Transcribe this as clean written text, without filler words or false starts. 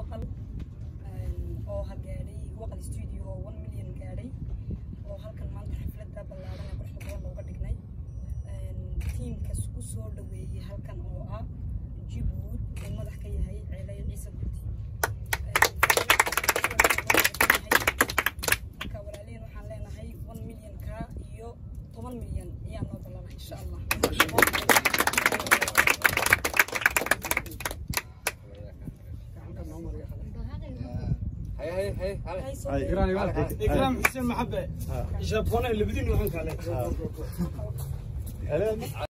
waqal oo hagaadhay waqal studio oo 1 million gaadhay oo halkan maanta xafladda ballaaran ee quruxda badan looga dhignay tiimka ku soo dhaweeyay halkan oo ah Djibwood oo madax ka yahay Ceelay Ciise Gurti ka walaalin waxaan leenahay 1 million ka iyo 10 million ayaa noo ballanay insha Allah هاي إكرام حسين محبة جابونا اللي بدين وحنك عليه